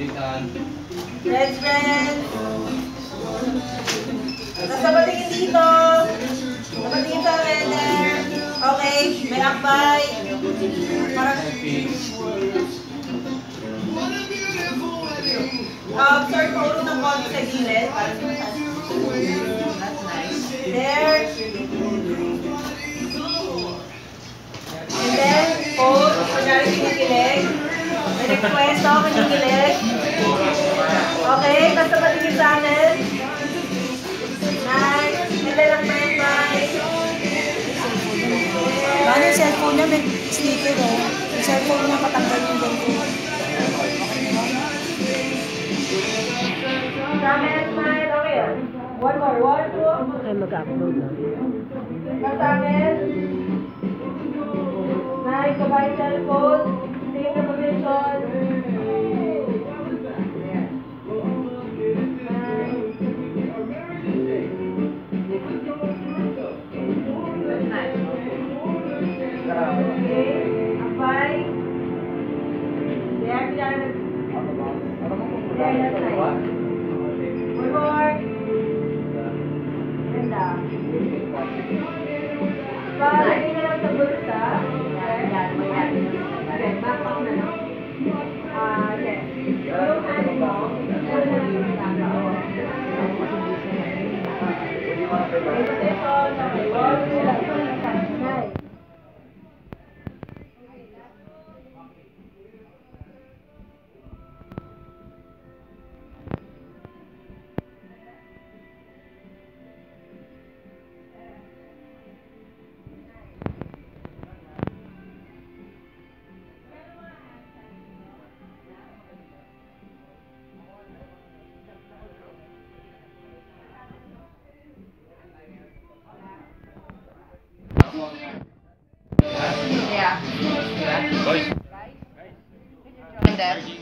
Friends, friends. Nasa patingin dito. Napatingin sa render. Okay, may akbay. Parang... Sir, paulo ng konti sa gilid. That's nice. There. And then, hold. Kunyari kinikilig. May request ako kinikilig. Okay, basta patingin sa akin. Nice. And then, ang bye-bye. Baka yung cellphone niya, may sticker eh. Yung cellphone niya, patanggal yung ganito. Comment, smile. Okay yun. One more. 1, 2. Ay, mag-upload na. Kasangin. Nice. Kabay cellphone. Take the position. Okay. Abay. There, there, that's nice. One more. Ganda. Palagay na lang sa bulsa. Okay, backpack na lang. Yes. Yung hand mo, nice. Yeah. And then